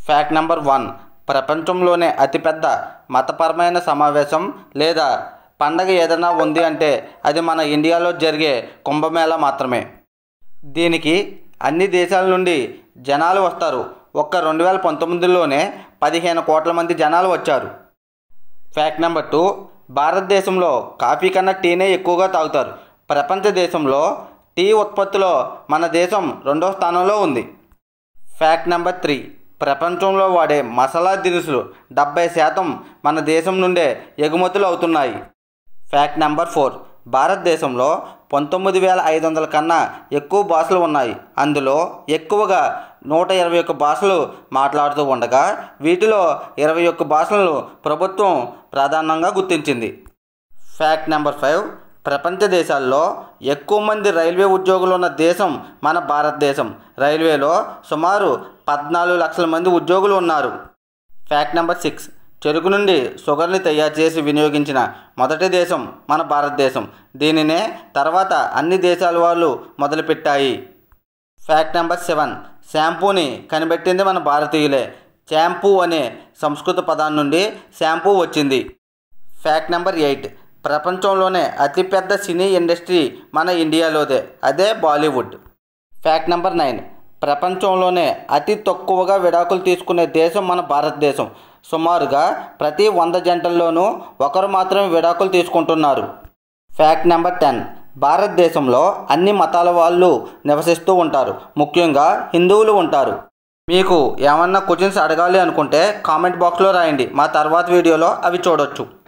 Fact number 1, ప్రపంచంలోనే అతిపెద్ద మతపరమైన సమావేశం లేదా పండగ ఏదైనా ఉంది అంటే అది మన ఇండియాలో జరిగే కుంభమేళా మాత్రమే. దీనికి అన్ని దేశాల నుండి జనాలు వస్తారు. ఒక్క 2019లోనే 15 కోట్ల మంది జనాలు వచ్చారు. ఫ్యాక్ట్ నెంబర్ 2, భారతదేశంలో కాఫీ కన్నా టీనే ఎక్కువగా తాగుతారు. ప్రపంచ దేశంలో టీ ఉత్పత్తిలో మన దేశం 2వ స్థానంలో ఉంది. ఫ్యాక్ట్ నెంబర్ 3, ప్రపంచంలో వాడే మసాలా దినుసులు 70% మన దేశం నుండే ఎగుమతులు అవుతున్నాయి. ఫ్యాక్ట్ నెంబర్ 4, భారతదేశంలో 19,500 కన్నా ఎక్కువ భాషలు ఉన్నాయి. అందులో ఎక్కువగా 121 భాషలు మాట్లాడుతూ ఉండగా వీటిలో 21 భాషలను ప్రభుత్వం ప్రాధాన్యంగా గుర్తించింది. ఫ్యాక్ట్ నెంబర్ 5, ప్రపంచ దేశాల్లో ఎక్కువ మంది రైల్వే ఉద్యోగులు ఉన్న దేశం మన భారతదేశం. రైల్వేలో సుమారు 14 లక్షల మంది ఉద్యోగులు ఉన్నారు. ఫ్యాక్ట్ నెంబర్ 6, చెరుకు నుండి షుగర్ని తయారు చేసి వినియోగించిన మొదటి దేశం మన భారతదేశం. దీనినే తర్వాత అన్ని దేశాల వాళ్ళు మొదలుపెట్టాయి. ఫ్యాక్ట్ నెంబర్ 7, షాంపూని కనిపెట్టింది మన భారతీయులే. షాంపూ అనే సంస్కృత పదాన్ని నుండి షాంపూ వచ్చింది. ఫ్యాక్ట్ నెంబర్ 8, ప్రపంచంలోనే అతిపెద్ద సినీ ఇండస్ట్రీ మన ఇండియాలోదే, అదే బాలీవుడ్. ఫ్యాక్ట్ నెంబర్ 9, ప్రపంచంలోనే అతి తక్కువగా విడాకులు తీసుకునే దేశం మన భారతదేశం. సుమారుగా ప్రతి 100 జంటల్లోనూ ఒకరు మాత్రమే విడాకులు తీసుకుంటున్నారు. ఫ్యాక్ట్ నెంబర్ 10, భారతదేశంలో అన్ని మతాల వాళ్ళు నివసిస్తూ ఉంటారు. ముఖ్యంగా హిందువులు ఉంటారు. మీకు ఏమన్నా క్వశ్చన్స్ అడగాలి అనుకుంటే కామెంట్ బాక్స్లో రాయండి. మా తర్వాత వీడియోలో అవి చూడొచ్చు.